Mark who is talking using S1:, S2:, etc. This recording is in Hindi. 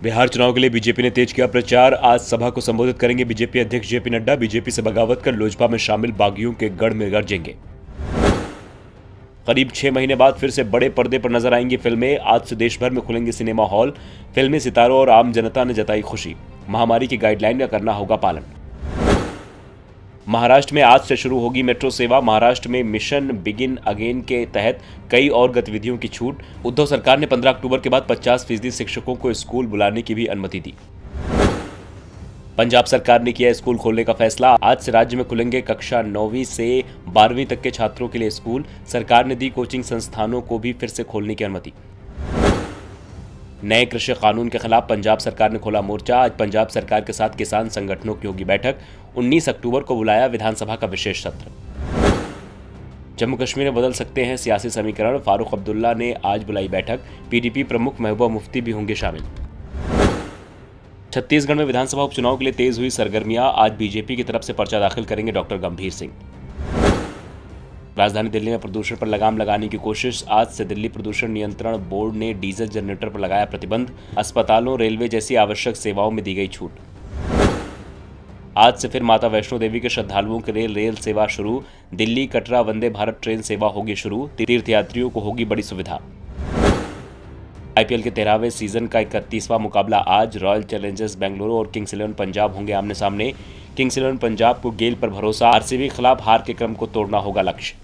S1: बिहार चुनाव के लिए बीजेपी ने तेज किया प्रचार। आज सभा को संबोधित करेंगे बीजेपी अध्यक्ष जेपी नड्डा। बीजेपी से बगावत कर लोजपा में शामिल बागियों के गढ़ में गरजेंगे। करीब 6 महीने बाद फिर से बड़े पर्दे पर नजर आएंगी फिल्में। आज से देश भर में खुलेंगे सिनेमा हॉल। फिल्मी सितारों और आम जनता ने जताई खुशी। महामारी की गाइडलाइन का करना होगा पालन। महाराष्ट्र में आज से शुरू होगी मेट्रो सेवा। महाराष्ट्र में मिशन बिगिन अगेन के तहत कई और गतिविधियों की छूट। उद्धव सरकार ने 15 अक्टूबर के बाद 50% शिक्षकों को स्कूल बुलाने की भी अनुमति दी। पंजाब सरकार ने किया स्कूल खोलने का फैसला। आज से राज्य में खुलेंगे कक्षा 9वीं से 12वीं तक के छात्रों के लिए स्कूल। सरकार ने दी कोचिंग संस्थानों को भी फिर से खोलने की अनुमति। नए कृषि कानून के खिलाफ पंजाब सरकार ने खोला मोर्चा। आज पंजाब सरकार के साथ किसान संगठनों की होगी बैठक। 19 अक्टूबर को बुलाया विधानसभा का विशेष सत्र। जम्मू कश्मीर में बदल सकते हैं सियासी समीकरण। फारूक अब्दुल्ला ने आज बुलाई बैठक। पीडीपी प्रमुख महबूबा मुफ्ती भी होंगे शामिल। छत्तीसगढ़ में विधानसभा उपचुनाव के लिए तेज हुई सरगर्मियां। आज बीजेपी की तरफ से पर्चा दाखिल करेंगे डॉक्टर गंभीर सिंह। राजधानी दिल्ली में प्रदूषण पर लगाम लगाने की कोशिश। आज से दिल्ली प्रदूषण नियंत्रण बोर्ड ने डीजल जनरेटर पर लगाया प्रतिबंध। अस्पतालों, रेलवे जैसी आवश्यक सेवाओं में दी गई छूट। आज से फिर माता वैष्णो देवी के श्रद्धालुओं के लिए रेल सेवा शुरू। दिल्ली कटरा वंदे भारत ट्रेन सेवा होगी शुरू। तीर्थयात्रियों को होगी बड़ी सुविधा। आईपीएल के 13वें सीजन का 31वां मुकाबला आज। रॉयल चैलेंजर्स बेंगलुरु और किंग्स इलेवन पंजाब होंगे आमने सामने। किंग्स इलेवन पंजाब को गेल पर भरोसा। आरसीबी के खिलाफ हार के क्रम को तोड़ना होगा लक्ष्य।